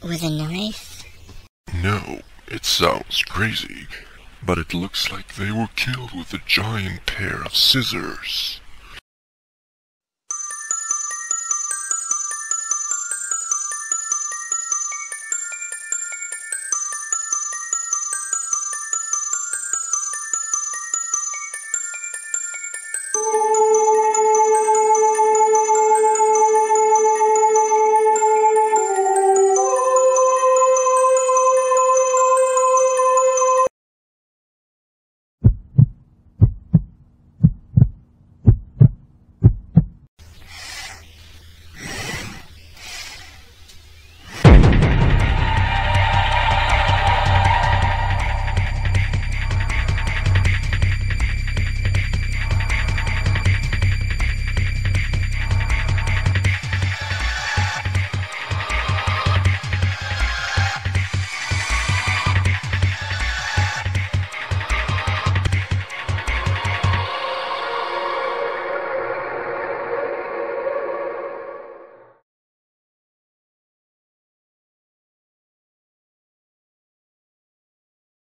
With a knife? No, it sounds crazy, but it looks like they were killed with a giant pair of scissors.